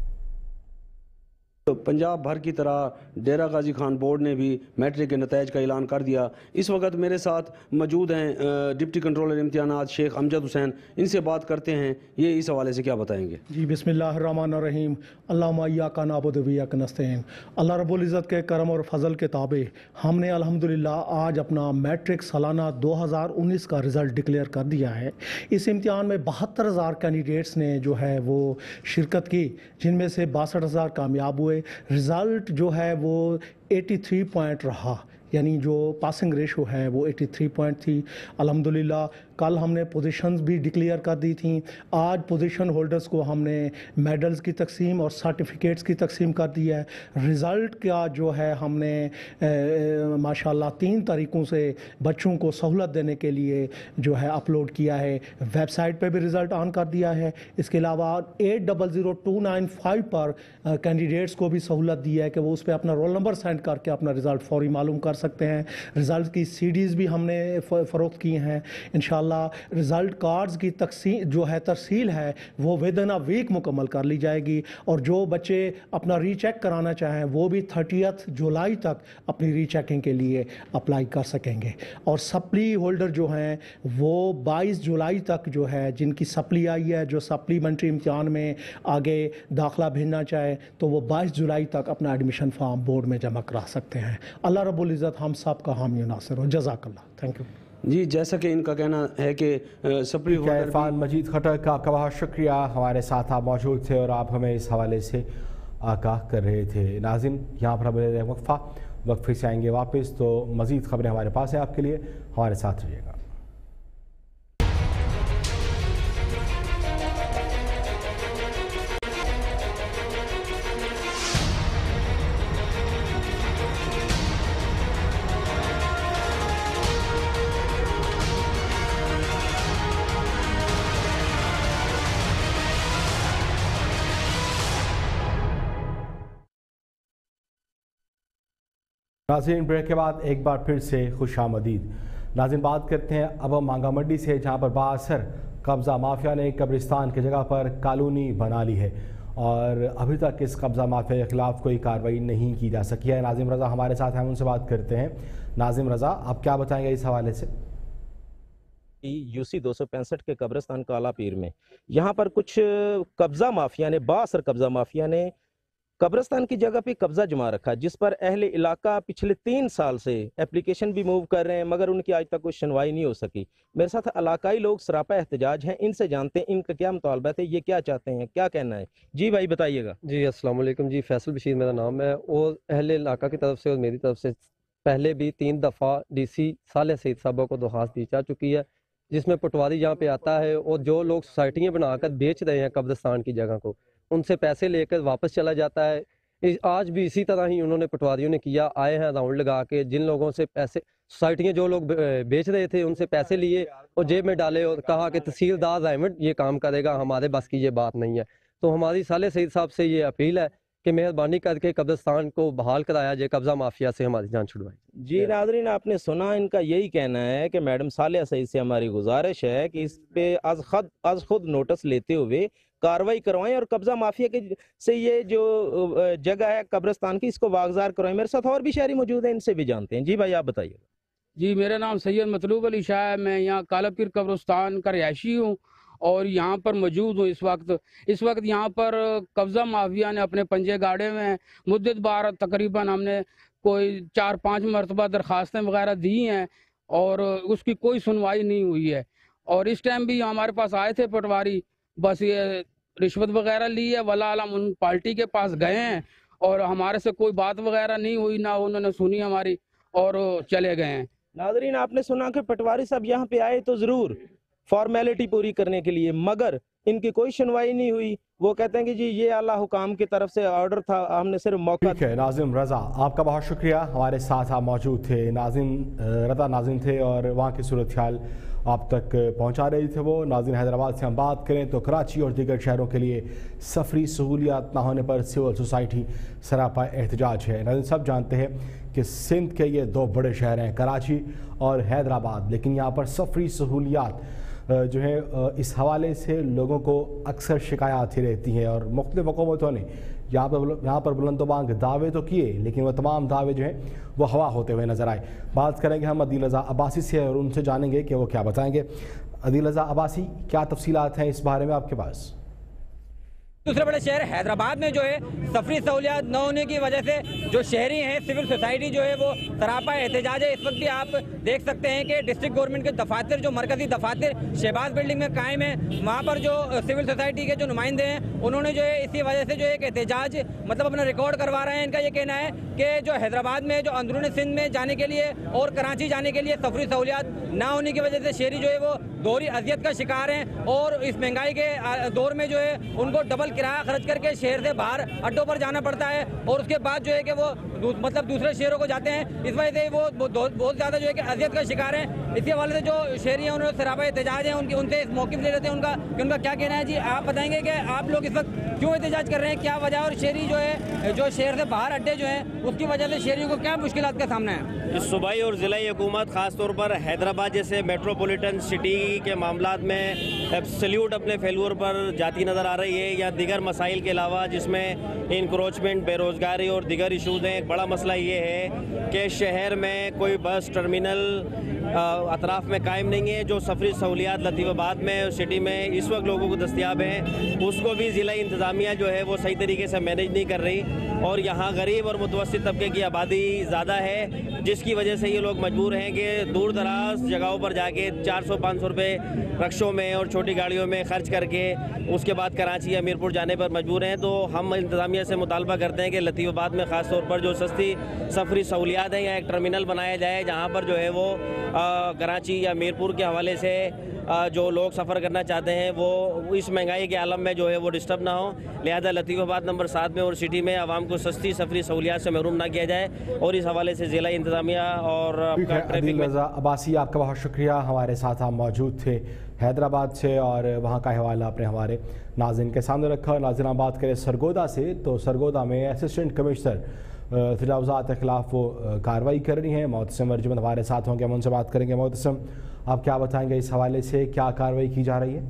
پنجاب بھر کی طرح ڈیرہ غازی خان بورڈ نے بھی میٹرک کے نتائج کا اعلان کر دیا. اس وقت میرے ساتھ موجود ہیں ڈپٹی کنٹرولر امتحانات شیخ امجد حسین, ان سے بات کرتے ہیں, یہ اس حوالے سے کیا بتائیں گے؟ جی, بسم اللہ الرحمن الرحیم. اللہم ایاک نعبد و ایاک نستعین. اللہ رب العزت کے کرم اور فضل کے تابع ہم نے الحمدللہ آج اپنا میٹرک سالانہ دو ہزار انیس کا رزلٹ ڈکلیئر کر دیا ہے. اس امتحان میں بہتر ہزار کینڈیڈیٹس نے جو ہے وہ شرکت کی, جن میں سے باسٹھ ہزار کامیاب ہوئے. رزلٹ جو ہے وہ اٹھاسی پوائنٹ رہا, یعنی جو پاسنگ ریشو ہے وہ اٹھاسی پوائنٹ تھی. الحمدللہ کل ہم نے پوزیشنز بھی ڈکلیئر کر دی تھیں. آج پوزیشن ہولڈرز کو ہم نے میڈلز کی تقسیم اور سرٹیفکیٹس کی تقسیم کر دی ہے. رزلٹ کا جو ہے ہم نے ماشاءاللہ تین طریقوں سے بچوں کو سہولت دینے کے لیے جو ہے اپلوڈ کیا ہے. ویب سائٹ پہ بھی رزلٹ آن کر دیا ہے. اس کے علاوہ eight double zero two nine five پر کینڈیڈیٹس کو بھی سہولت دی ہے کہ وہ اس پہ اپنا رول نمبر سینڈ کر کے اپنا رزلٹ فوری معلوم کر سکتے ہیں. رزلٹ کی سی ڈیز بھی ہم نے فروخت کی ہیں. انشاءاللہ رزلٹ کارڈز کی تقسیم جو ہے ترسیل ہے وہ ود ان اے ویک مکمل کر لی جائے گی, اور جو بچے اپنا ری چیک کرانا چاہیں وہ بھی تھرٹیتھ جولائی تک اپنی ری چیکنگ کے لیے اپلائی کر سکیں گے. اور سپلی ہولڈر جو ہیں وہ بائیس جولائی تک جو ہے جن کی سپلی آئی ہے, جو سپلیمنٹری امتحان میں آگے داخلہ بھیجنا چاہے تو وہ بائیس جولائی تک اپنا ایڈمیشن فارم بورڈ میں جمع کرا سکتے ہیں. اللہ رب العزت ہم سب کا حامی و ناصر ہو. جزاک اللہ. Thank you. جی, جیسا کہ ان کا کہنا ہے کہ سپلی ہولڈر. عرفان مجید خٹک کا بہت شکریہ, ہمارے ساتھ آپ موجود تھے اور آپ ہمیں اس حوالے سے آگاہ کر رہے تھے. ناظرین, یہاں پر ہمیں وقفہ وقفے سے آئیں گے واپس تو مزید خبریں ہمارے پاس ہیں آپ کے لیے, ہمارے ساتھ رہیے گا. ناظرین, بریک کے بعد ایک بار پھر سے خوش آمدید. ناظرین, بات کرتے ہیں اب مانگا منڈی سے, جہاں پر بااثر قبضہ مافیا نے قبرستان کی جگہ پر کالونی بنا لی ہے اور ابھی تک اس قبضہ مافیا کے خلاف کوئی کارروائی نہیں کی جا سکی ہے. ناظم رضا ہمارے ساتھ ہیں, ان سے بات کرتے ہیں. ناظم رضا, آپ کیا بتائیں گے اس حوالے سے؟ یو سی دو سو پینسٹھ کے قبرستان کالا پیر میں یہاں پر کچھ قبضہ مافیا نے بااثر قبضہ مافیا نے قبرستان کی جگہ پہ قبضہ جما رکھا, جس پر اہل علاقہ پچھلے تین سال سے اپلیکیشن بھی موو کر رہے ہیں مگر ان کی آج تک کوئی سنوائی نہیں ہو سکی. میرے ساتھ علاقائی لوگ سراپا احتجاج ہیں, ان سے جانتے ہیں ان کا کیا مطالبہ ہے, یہ کیا چاہتے ہیں, کیا کہنا ہے. جی بھائی بتائیے گا. جی السلام علیکم. جی فیصل بشیر میرا نام ہے, اور اہل علاقہ کی طرف سے اور میری طرف سے پہلے بھی تین دفعہ ڈی سی صالح سعید صاحبہ کو درخواست دی جا چکی ہے, جس میں پٹواری جہاں پہ آتا ہے اور جو لوگ سوسائٹیاں بنا کر بیچ رہے ہیں قبرستان کی جگہ کو, ان سے پیسے لے کر واپس چلا جاتا ہے. آج بھی اسی طرح ہی انہوں نے پٹواریوں نے کیا, آئے ہیں راؤنڈ لگا کے, جن لوگوں سے پیسے سوسائٹیاں جو لوگ بیچ رہے تھے ان سے پیسے لیے اور جیب میں ڈالے اور کہا کہ تحصیلدار احمد یہ کام کرے گا, ہمارے بس کی یہ بات نہیں ہے. تو ہماری صالح سعید صاحب سے یہ اپیل ہے کہ مہربانی کر کے قبرستان کو بحال کرایا جائے, قبضہ مافیا سے ہماری جان چھڑوائی. جی ناظرین, آپ نے سنا ان کا یہی کہنا ہے کہ میڈم صالح سعید سے ہماری گزارش ہے کہ اس پہ از خود از خود نوٹس لیتے ہوئے کاروائی کروائیں اور قبضہ مافیا کے سے یہ جو جگہ ہے قبرستان کی اس کو واگزار کروائیں. میرے ساتھ اور بھی شہری موجود ہیں, ان سے بھی جانتے ہیں. جی بھائی آپ بتائیے. جی میرا نام سید مطلوب علی شاہ ہے, میں یہاں کالا پیر قبرستان کا رہائشی ہوں اور یہاں پر موجود ہوں اس وقت. اس وقت یہاں پر قبضہ مافیا نے اپنے پنجے گاڑے ہوئے ہیں. مدت بار تقریباً ہم نے کوئی چار پانچ مرتبہ درخواستیں وغیرہ دی ہیں اور اس کی کوئی سنوائی نہیں ہوئی ہے. اور اس ٹائم بھی ہمارے پاس آئے تھے پٹواری, बस ये रिश्वत वगैरह ली है, वला आलम उन पार्टी के पास गए हैं और हमारे से कोई बात वगैरह नहीं हुई, ना उन्होंने सुनी हमारी और चले गए हैं। नाज़रीन, आपने सुना कि पटवारी साहब यहाँ पे आए तो ज़रूर फॉर्मेलिटी पूरी करने के लिए, मगर इनकी कोई सुनवाई नहीं हुई। वो कहते हैं कि जी ये आला हुकाम की तरफ से ऑर्डर था, हमने सिर्फ मौका। ठीक है नाज़िम रज़ा, आपका बहुत शुक्रिया, हमारे साथ आप मौजूद थे। नाज़िम रज़ा नाज़िम थे और वहाँ की सूरत हाल आप तक पहुँचा रहे थे वो। नाज़िम हैदराबाद से हम बात करें तो कराची और दीगर शहरों के लिए सफरी सहूलियात ना होने पर सिविल सोसाइटी सरापा एहतजाज है। नाज़िम सब जानते हैं कि सिंध के ये दो बड़े शहर हैं कराची और हैदराबाद, लेकिन यहाँ पर सफरी सहूलियात जो है इस हवाले से लोगों को अक्सर शिकायत ही रहती हैं और मुख्तलिफ हुकूमतों ने यहाँ पर यहाँ पर बुलंदबांग दावे तो किए, लेकिन वह तमाम दावे जो हैं वो हवा होते हुए नज़र आए। बात करेंगे हम अदील रज़ा अब्बासी से और उनसे जानेंगे कि वो क्या बताएंगे। अदील रज़ा अब्बासी, क्या तफसीलात हैं इस बारे में आपके पास? दूसरे बड़े शहर हैदराबाद में जो है सफरी सहूलियात न होने की वजह से जो शहरी हैं, सिविल सोसाइटी जो है वो सरापा एहतजाज है। इस वक्त भी आप देख सकते हैं कि डिस्ट्रिक्ट गवर्नमेंट के दफातर, जो मरकजी दफातर शहबाज बिल्डिंग में कायम है, वहाँ पर जो सिविल सोसाइटी के जो नुमाइंदे हैं उन्होंने जो है इसी वजह से जो एक एहतजाज मतलब अपना रिकॉर्ड करवा रहे हैं। इनका ये कहना है कि जो हैदराबाद में जो अंदरूनी सिंध में जाने के लिए और कराची जाने के लिए सफरी सहूलियात ना होने की वजह से शहरी जो है वो दोहरी अजियत का शिकार हैं और इस महंगाई के दौर में जो है उनको डबल किराया खर्च करके शहर से बाहर अड्डों पर जाना पड़ता है और उसके बाद जो है कि वो दू, मतलब दूसरे शहरों को जाते हैं। इस वजह से वो बहुत ज़्यादा जो है कि अजियत का शिकार हैं। इसी हवाले से जो शहरी हैं उन्होंने सरापा एहतजाज हैं, उनकी उनसे इस मौक़िफ़ ले लेते हैं उनका कि उनका क्या कहना है। जी आप बताएंगे कि आप लोग इस वक्त क्यों एहतजाज कर रहे हैं, क्या वजह, और शहरी जो है जो शहर से बाहर अड्डे जो हैं उसकी वजह से शहरियों को क्या मुश्किलात का सामना है? इस सूबाई और ज़िलाई हुकूमत ख़ास तौर पर हैदराबाद जैसे मेट्रोपॉलिटन सिटी के मामलात में एब्सोल्यूट अपने फेल्यूर पर जाती नज़र आ रही है, या दीगर मसाइल के अलावा जिसमें इंक्रोचमेंट, बेरोज़गारी और दीगर इशूज़ हैं। एक बड़ा मसला ये है कि शहर में कोई बस टर्मिनल अतराफ़ में कायम नहीं है। जो सफरी सहूलियात लतीफ़ाबाद में सिटी में इस वक्त लोगों को दस्तियाब हैं, उसको भी ज़िला इंतज़ामिया जो है वो सही तरीके से मैनेज नहीं कर रही और यहाँ गरीब और मुतवस्सित तबके की आबादी ज़्यादा है, जिसकी वजह से ये लोग मजबूर हैं कि दूर दराज जगहों पर जाके चार सौ पाँच सौ रुपये रक्शों में और छोटी गाड़ियों में खर्च करके उसके बाद कराची या मीरपुर जाने पर मजबूर हैं। तो हम इंतज़ामिया से मुतालबा करते हैं कि लतीफ़ाबाद में ख़ास तौर पर जो सस्ती सफरी सहूलियात हैं, या एक टर्मिनल बनाया जाए जहाँ पर जो है वो आ, कराची या मीरपुर के हवाले से आ, जो लोग सफ़र करना चाहते हैं वो इस महंगाई के आलम में जो है वो डिस्टर्ब ना हो। लिहाजा लतीफ़ाबाद नंबर सात में और सिटी में आवाम को सस्ती सफरी सहूलियात से महरूम ना किया जाए और इस हवाले से ज़िला इंतज़ामिया और अदील रज़ा अब्बासी, आपका बहुत शुक्रिया, हमारे साथ आप मौजूद थे हैदराबाद से और वहाँ का हवाला अपने हमारे नाज़रीन के सामने रखा। नाज़रीन, आप बात करें सरगोदा से तो सरगोदा में असिस्टेंट कमिश्नर तजावुज़ात के ख़िलाफ़ वो कार्रवाई कर रही हैं। मोहतसिम अर्जुमंद हमारे साथ होंगे, हम उनसे बात करेंगे। मोहतसिम, आप क्या बताएंगे इस हवाले से, क्या कार्रवाई की जा रही है?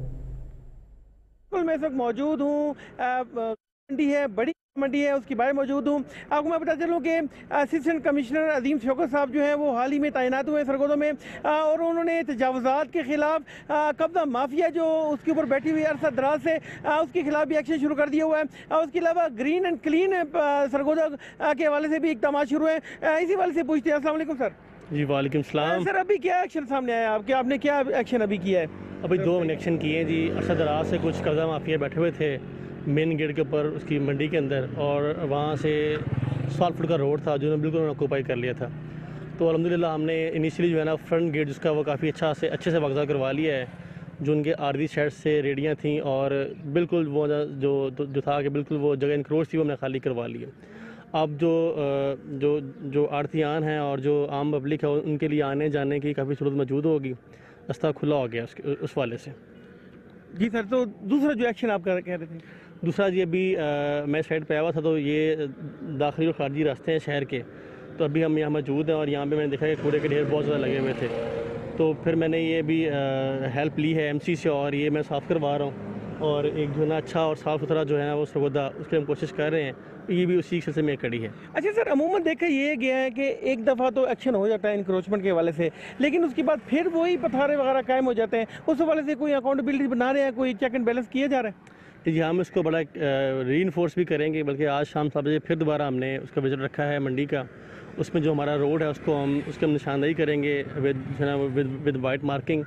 बिल्कुल, मैं इस वक्त मौजूद हूँ, मंडी है, बड़ी मंडी है, उसकी बाहर मौजूद हूँ। आपको मैं बता चलूँ कि असिस्टेंट कमिश्नर अजीम शौकत साहब जो हैं वो हाल ही में तैनात हुए हैं सरगोदा में और उन्होंने तजावुज़ात के ख़िलाफ़ कब्ज़ा माफिया जो उसके ऊपर बैठी हुई अरसा दराज से उसके खिलाफ भी एक्शन शुरू कर दिया हुआ है। उसके अलावा ग्रीन एंड क्लीन सरगोदा के हवाले से भी इक़दाम शुरू है। इसी हवाले से पूछते हैं। अस्सलाम वालेकुम सर। जी वालेकुम सलाम। सर, अभी क्या एक्शन सामने आया आपके, आपने क्या एक्शन अभी किया है? अभी दो हमने एक्शन किए हैं जी। अरसा दराज से कुछ कब्ज़ा माफिया बैठे हुए थे मेन गेट के ऊपर उसकी मंडी के अंदर, और वहाँ से सात फुट का रोड था जो बिल्कुल उन्होंने ऑक्यूपाई कर लिया था। तो अल्हम्दुलिल्लाह हमने इनिशियली जो है ना फ्रंट गेट जिसका वो काफ़ी अच्छा से अच्छे से कब्ज़ा करवा लिया है। जो उनके आर्दी साइड से रेडियाँ थी और बिल्कुल वो जो जो था कि बिल्कुल वो जगह इंक्रोच थी वो हमने खाली करवा ली है। अब जो जो जो आड़तियान हैं और जो आम पब्लिक है उनके लिए आने जाने की काफ़ी सूरत मौजूद होगी, रास्ता खुला हो गया उसके उस वाले से। जी सर, तो दूसरा जो एक्शन आप कह रहे थे? दूसरा जी अभी आ, मैं साइड पे आया हुआ था तो ये दाखिली और खारजी रास्ते हैं शहर के, तो अभी हम यहाँ मौजूद हैं और यहाँ पे मैंने देखा कि कूड़े के ढेर बहुत ज़्यादा लगे हुए थे। तो फिर मैंने ये भी हेल्प ली है एमसी से और ये मैं साफ़ करवा रहा हूँ और एक जो है ना अच्छा और साफ़ सुथरा जो है ना वो सरगोदा उसकी हम कोशिश कर रहे हैं। ये भी उसी सिलसिले में कड़ी है। अच्छा सर, अमूमन देखा ये गया है कि एक दफ़ा तो एक्शन हो जाता है इंक्रोचमेंट के हवाले से, लेकिन उसके बाद फिर वही पथारे वगैरह कायम हो जाते हैं। उस हवाले से कोई अकाउंटेबिलिटी बना रहे हैं, कोई चेक एंड बैलेंस किया जा रहा है? जी, हम इसको बड़ा री इन्फोर्स भी करेंगे, बल्कि आज शाम सात बजे फिर दोबारा हमने उसका विजिट रखा है मंडी का। उसमें जो हमारा रोड है उसको हम उसकी हम निशानदेही करेंगे with with with white marking,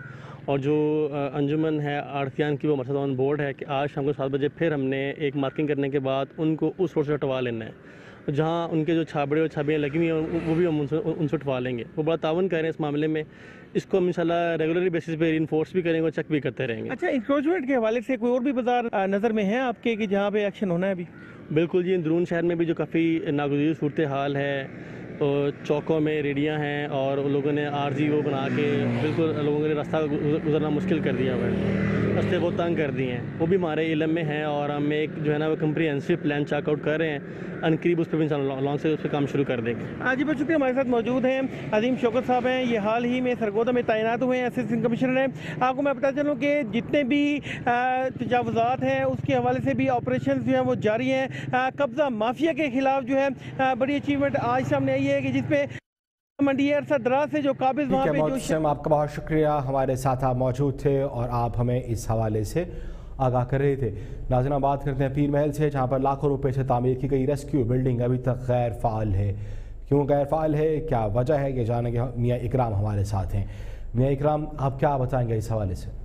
اور جو انجمن ہے آڑتیان کی وہ ہمارے ساتھ آن بورڈ ہے کہ آج شام کو سات بجے پھر ہم نے ایک مارکنگ کرنے کے بعد ان کو اس روڈ سے ہٹوا لینا ہے، جہاں ان کے جو چھابڑے اور چھابیاں لگی ہوئی ہیں وہ بھی ہم ان سے ان سے ہٹوا لیں گے۔ وہ بڑا تعاون کر رہے ہیں اس معاملے میں، اس کو ہم انشاءاللہ ریگولرلی بیسس پہ انفورس بھی کریں گے اور چیک بھی کرتے رہیں گے۔ اچھا، انکروچمنٹ کے حوالے سے کوئی اور بھی بازار نظر میں ہیں آپ کے کہ جہاں پہ ایکشن ہونا ہے ابھی؟ بالکل جی، اندرون شہر میں بھی جو کافی ناگزیر صورتحال ہے، چوکوں میں ریڑیاں ہیں اور لوگوں نے عارضی وہ بنا کے بالکل لوگوں کے لیے راستہ گزرنا مشکل کر دیا ہوا ہے، راستے بہت تنگ کر دیے ہیں، وہ بھی ہمارے علم میں ہیں اور ہم ایک جو ہے نا وہ کمپریہنسو پلان چیک آؤٹ کر رہے ہیں، ان قریب اس پہ بھی انشاءاللہ لانگ سے اس پہ کام شروع کر دیں گے۔ ہاں جی، بہت شکریہ، ہمارے ساتھ موجود ہیں عظیم شوکت صاحب ہیں، یہ حال ہی میں سرگودا میں تعینات ہوئے ہیں، اسسٹنٹ کمشنر ہیں۔ آپ کو میں بتا چلوں کہ جتنے بھی تجاوزات ہیں اس کے حوالے سے بھی آپریشنز جو ہیں وہ جاری ہیں۔ قبضہ مافیا کے خلاف جو ہے بڑی اچیومنٹ آج سامنے آئی ہے کہ جس پہ منڈی عرصہ دراز سے جو قابض وہاں پہ جو آپ کا بہت شکریہ، ہمارے ساتھ آپ موجود تھے اور آپ ہمیں اس حوالے سے آگاہ کر رہے تھے۔ ناظرین، بات کرتے ہیں پیر محل سے، جہاں پر لاکھوں روپے سے تعمیر کی گئی ریسکیو بلڈنگ ابھی تک غیر فعال ہے۔ کیوں غیر فعال ہے، کیا وجہ ہے، یہ جانیں گے۔ میاں اکرام ہمارے ساتھ ہیں۔ میاں اکرام، آپ کیا بتائیں گے اس حوالے سے؟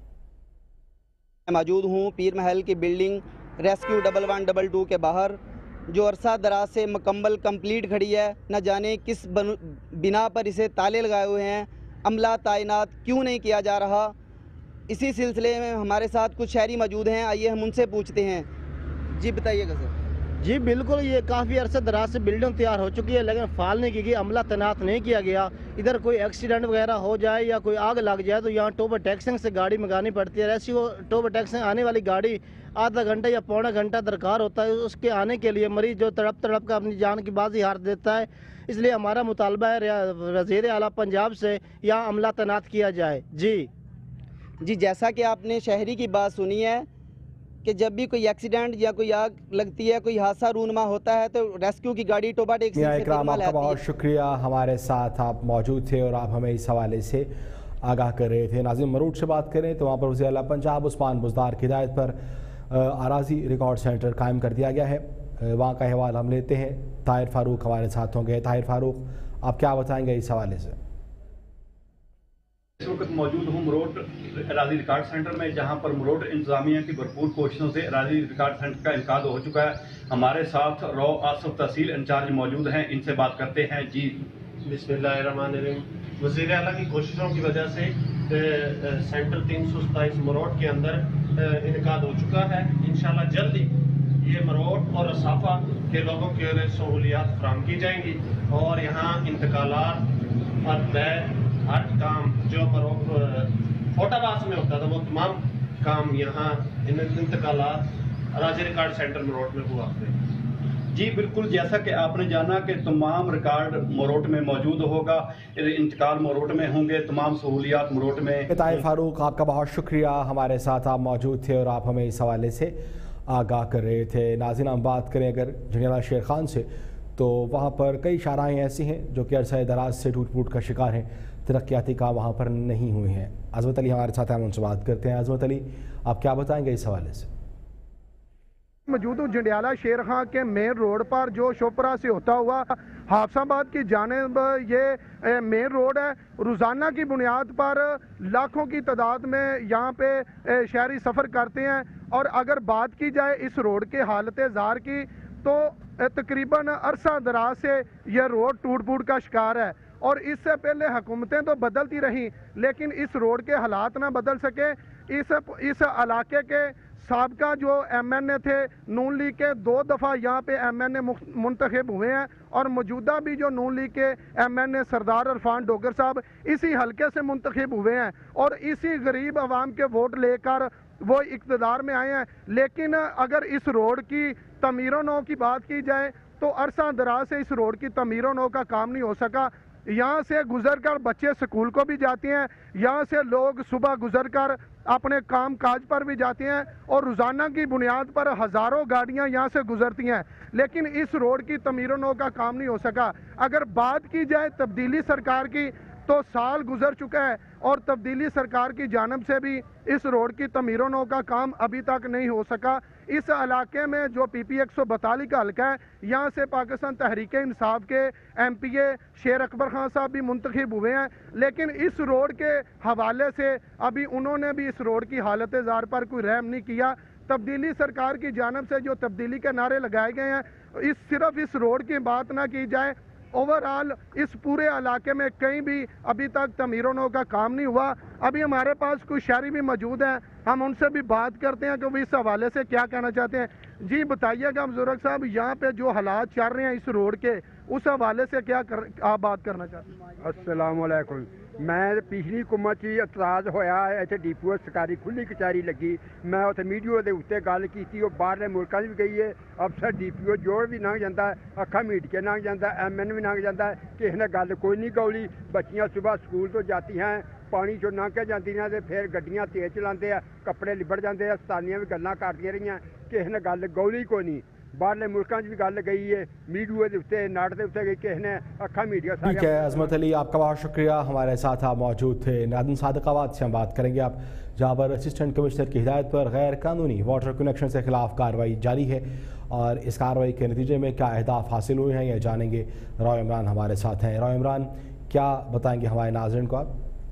میں موجود ہوں پیر محل کی building rescue double one double two کے باہر، جو عرصہ دراز سے مکمل کمپلیٹ کھڑی ہے۔ نہ جانے کس بنا پر اسے تالے لگائے ہوئے ہیں، عملہ تعینات کیوں نہیں کیا جا رہا۔ اسی سلسلے میں ہمارے ساتھ کچھ شہری موجود ہیں، آئیے ہم ان سے پوچھتے ہیں۔ جی بتائیے گا سر۔ جی بالکل، یہ کافی عرصہ دراز سے بلڈنگ تیار ہو چکی ہے لیکن فعال نہیں کی گئی، عملہ تعینات نہیں کیا گیا۔ ادھر کوئی ایکسیڈنٹ وغیرہ ہو جائے یا کوئی آگ لگ جائے تو یہاں ٹوبر ٹیکسنگ سے گاڑی منگانی پڑتی ہے۔ ریسکیو ٹوبر ٹیکسنگ آنے والی گاڑی آدھا گھنٹہ یا پونا گھنٹہ درکار ہوتا ہے، اس کے آنے کے لیے مریض جو تڑپ تڑپ کا اپنی جان کی بازی ہار دیتا ہے۔ اس لیے ہمارا مطالبہ ہے وزیر اعلیٰ پنجاب سے یہاں عملہ تعینات کیا جائے۔ جی جی، جیسا کہ آپ نے شہری کی بات سنی ہے کہ جب بھی کوئی ایکسیڈنٹ یا کوئی آگ لگتی ہے، کوئی حادثہ رونما ہوتا ہے تو ریسکیو کی گاڑی ٹوبا ٹیکسی سے اکرام، آپ کا بہت شکریہ، ہمارے ساتھ آپ موجود تھے اور آپ ہمیں اس حوالے سے آگاہ کر رہے تھے۔ ناظرین، مروٹ سے بات کریں تو وہاں پر وزیر اعلیٰ پنجاب عثمان بزدار کی ہدایت پر اراضی ریکارڈ سینٹر قائم کر دیا گیا ہے۔ وہاں کا حوالہ ہم لیتے ہیں، طاہر فاروق ہمارے ساتھ ہوں گے۔ طاہر فاروق، آپ کیا بتائیں گے اس حوالے سے؟ اس وقت موجود ہوں مروٹ اراضی ریکارڈ سینٹر میں، جہاں پر مروٹ انتظامیہ کی بھرپور کوششوں سے اراضی ریکارڈ سینٹر کا انعقاد ہو چکا ہے۔ ہمارے ساتھ رو آصف تحصیل انچارج موجود ہیں، ان سے بات کرتے ہیں۔ جی بسم اللہ الرحمن الرحیم۔ وزیر اعلیٰ کی کوششوں کی وجہ سے سینٹر تین سو ستائیس مروٹ کے اندر انعقاد ہو چکا ہے۔ انشاءاللہ جلد ہی یہ مروٹ اور اصافہ کے لوگوں کے لیے سہولیات فراہم کی جائیں گی اور یہاں انتقالات اور طے ہر کام جو مروٹ فوٹا باس میں ہوتا تھا وہ تمام کام یہاں انتقالات اراضی ریکارڈ سینٹر مروٹ میں ہوا کرے۔ جی بالکل، جیسا کہ آپ نے جانا کہ تمام ریکارڈ مروٹ میں موجود ہوگا، انتقال مروٹ میں ہوں گے، تمام سہولیات مروٹ میں۔ طاہر فاروق، آپ کا بہت شکریہ، ہمارے ساتھ آپ موجود تھے اور آپ ہمیں اس حوالے سے آگاہ کر رہے تھے۔ ناظرین، ہم بات کریں اگر جنرل شیر خان سے تو وہاں پر کئی شاہراہیں ایسی ہیں جو کہ عرصہ دراز سے ٹوٹ پھوٹ کا شکار ہیں، ترقیاتی کام وہاں پر نہیں ہوئے ہیں۔ عظمت علی ہمارے ساتھ ہم ان سے بات کرتے ہیں۔ عظمت علی، آپ کیا بتائیں گے اس حوالے سے؟ موجود ہوں جنڈیالہ شیر خان کے مین روڈ پر، جو شوپرا سے ہوتا ہوا حافظ آباد کی جانب یہ مین روڈ ہے۔ روزانہ کی بنیاد پر لاکھوں کی تعداد میں یہاں پہ شہری سفر کرتے ہیں، اور اگر بات کی جائے اس روڈ کے حالت زار کی تو تقریباً عرصہ دراز سے یہ روڈ ٹوٹ پھوٹ کا شکار ہے، اور اس سے پہلے حکومتیں تو بدلتی رہیں لیکن اس روڈ کے حالات نہ بدل سکے۔ اس اس علاقے کے سابقہ جو ایم این اے تھے نون لیگ کے، دو دفعہ یہاں پہ ایم این اے منتخب ہوئے ہیں، اور موجودہ بھی جو نون لیگ کے M N A Sardar Irfan Dogar صاحب اسی حلقے سے منتخب ہوئے ہیں، اور اسی غریب عوام کے ووٹ لے کر وہ اقتدار میں آئے ہیں۔ لیکن اگر اس روڈ کی تعمیر و نو کی بات کی جائے تو عرصہ دراز سے اس روڈ کی تعمیر و نو کا کام نہیں ہو سکا۔ یہاں سے گزر کر بچے سکول کو بھی جاتے ہیں، یہاں سے لوگ صبح گزر کر اپنے کام کاج پر بھی جاتے ہیں، اور روزانہ کی بنیاد پر ہزاروں گاڑیاں یہاں سے گزرتی ہیں، لیکن اس روڈ کی تعمیر و نو کا کام نہیں ہو سکا۔ اگر بات کی جائے تبدیلی سرکار کی تو سال گزر چکا ہے اور تبدیلی سرکار کی جانب سے بھی اس روڈ کی تعمیر و نو کا کام ابھی تک نہیں ہو سکا۔ اس علاقے میں جو پی پی ایک سو بتالیس کا حلقہ ہے، یہاں سے پاکستان تحریک انصاف کے ایم پی اے شیر اکبر خان صاحب بھی منتخب ہوئے ہیں، لیکن اس روڈ کے حوالے سے ابھی انہوں نے بھی اس روڈ کی حالت زار پر کوئی رحم نہیں کیا۔ تبدیلی سرکار کی جانب سے جو تبدیلی کے نعرے لگائے گئے ہیں، اس صرف اس روڈ کی بات نہ کی جائے، اوورآل اس پورے علاقے میں کہیں بھی ابھی تک تعمیر و نو کا کام نہیں ہوا۔ ابھی ہمارے پاس کچھ شہری بھی موجود ہیں، ہم ان سے بھی بات کرتے ہیں کہ وہ اس حوالے سے کیا کہنا چاہتے ہیں۔ جی بتائیے گا بزرگ صاحب، یہاں پہ جو حالات چل رہے ہیں اس روڈ کے، اس حوالے سے کیا آپ بات کرنا چاہتے ہیں؟ السلام علیکم۔ میں پچھلی حکومت ہی اعتراض ہویا ہے، ایتھے ڈیپو سرکاری کھلی کچہری لگی، میں اتنے میڈیو دے اتنے گل کی، وہ باہرلے ملکوں بھی گئی ہے، افسر ڈی پی او جوڑ بھی لنگ جاتا ہے، اکھا میٹ کے لنگ جاتا ہے، ایم این بھی لنگ جاتا ہے، کسی نے گل کوئی نہیں گولی۔ بچیاں صبح سکول تو جاتی ہیں، پانی چو لنگ کے جاتی ہیں، پھر گڈیاں تیز چلاتے ہیں، کپڑے لبڑ جاتے ہیں، ستانیاں بھی گلاں کرتی رہی ہیں، کسی نے گل گولی کوئی نہیں۔ باہرلے ملکوں بھی گل گئی ہے، میڈیو کے اتنے ناٹ کے اتنے گئی، کسی نے اکھا میڈیا۔ ٹھیک ہے عظمت علی، آپ کا بہت شکریہ، ہمارے ساتھ آپ موجود تھے۔ نادن صادق آباد سے ہم بات کریں گے آپ، جہاں پر اسسٹنٹ کمشنر کی ہدایت پر غیر قانونی واٹر کنیکشن سے خلاف کارروائی جاری ہے، اور اس کارروائی کے نتیجے میں کیا اہداف حاصل ہوئے ہیں یہ جانیں گے۔ روئے عمران ہمارے ساتھ ہیں۔ روئے عمران، کیا بتائیں گے ہمارے ناظرین کو آپ؟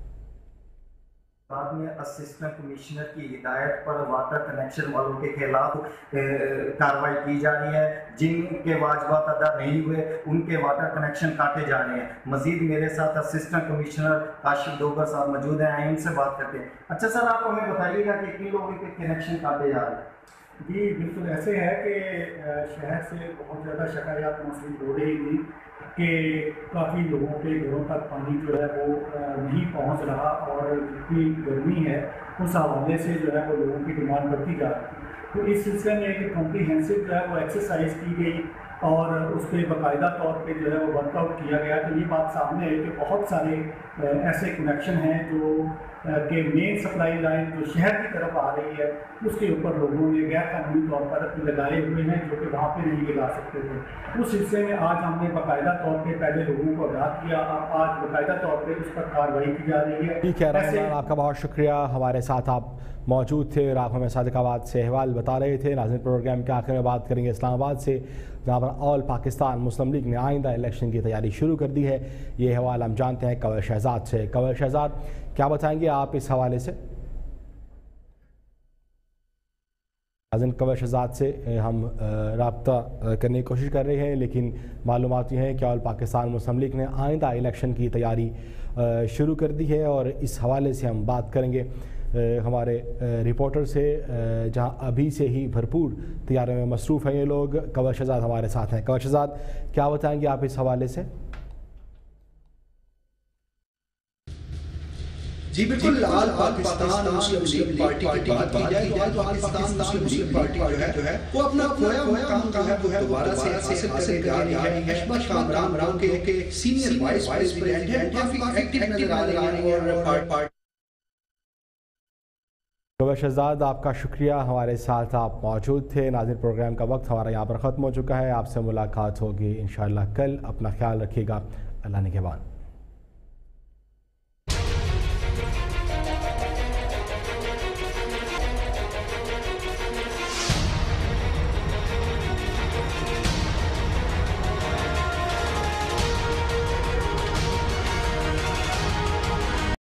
بعد میں اسسٹنٹ کمشنر کی ہدایت پر واٹر کنیکشن والوں کے خلاف کارروائی کی جا رہی ہے، جن کے واجبات ادا نہیں ہوئے ان کے واٹر کنیکشن کاٹے جا رہے ہیں۔ مزید میرے ساتھ اسسٹنٹ کمشنر کاشف ڈوگر صاحب موجود ہیں، آئیں ان سے بات کرتے ہیں۔ اچھا سر، آپ ہمیں بتائیے گا کہ کن لوگوں کے کنیکشن کاٹے جا رہے ہیں؟ جی بالکل ایسے ہے کہ شہر سے بہت زیادہ شکایات موصول ہو رہی تھی کہ کافی لوگوں کے گھروں تک پانی جو ہے وہ نہیں پہنچ رہا، اور جتنی گرمی ہے اس حوالے سے جو ہے وہ لوگوں کی ڈیمانڈ بڑھتی جا رہی ہے۔ تو اس سلسلے میں ایک کمپریہنسو جو ہے وہ ایکسرسائز کی گئی، اور اس پہ باقاعدہ طور پہ جو ہے وہ ورک آؤٹ کیا گیا۔ تو یہ بات سامنے ہے کہ بہت سارے ایسے کنیکشن ہیں جو کہ مین سپلائی لائن جو شہر کی طرف آ رہی ہے اس کے اوپر لوگوں نے غیر قانونی طور پر لگائے ہوئے ہیں، جو کہ وہاں پہ نہیں لگا سکتے تھے۔ اس سلسلے میں آج ہم نے باقاعدہ طور پہ پہلے لوگوں کو آگاہ کیا، آج باقاعدہ طور پہ اس پر کارروائی کی جا رہی ہے۔ ٹھیک ہے رحمان، آپ کا بہت شکریہ، ہمارے ساتھ آپ موجود تھے اور آپ ہمیں صادق آباد سے احوال بتا رہے تھے۔ ناظرین، پروگرام کے آخر میں بات کریں گے اسلام آباد سے، جہاں پر آل پاکستان مسلم لیگ نے آئندہ الیکشن کی تیاری شروع کر دی ہے۔ یہ حوالہ ہم جانتے ہیں کنور شہزاد سے۔ کنور شہزاد، کیا بتائیں گے آپ اس حوالے سے؟ ناظرین، کنور شہزاد سے ہم رابطہ کرنے کی کوشش کر رہے ہیں، لیکن معلومات یہ ہیں کہ آل پاکستان مسلم لیگ نے آئندہ الیکشن کی تیاری شروع کر دی ہے، اور اس حوالے سے ہم بات کریں گے ہمارے رپورٹر سے، جہاں ابھی سے ہی بھرپور تیاریوں میں مصروف ہیں یہ لوگ۔ کنور شہزاد ہمارے ساتھ ہیں۔ کنور شہزاد، کیا بتائیں گے آپ اس حوالے سے؟ جی بالکل، all Pakistan Muslim League party کی بات کی جائے تو all Pakistan Muslim League party جو ہے وہ اپنا کھویا مقام جو ہے وہ دوبارہ سے حاصل کرنے جا رہی ہے۔ حشمت کامران راؤ کے سینئر وائس پریزیڈنٹ ہیں، کافی ایکٹیو نظر آ رہی ہیں، اور پارٹی کنور شہزاد، آپ کا شکریہ، ہمارے ساتھ آپ موجود تھے۔ ناظرین، پروگرام کا وقت ہمارا یہاں پر ختم ہو چکا ہے، آپ سے ملاقات ہوگی انشاءاللہ کل۔ اپنا خیال رکھیے گا، اللہ نگہبان۔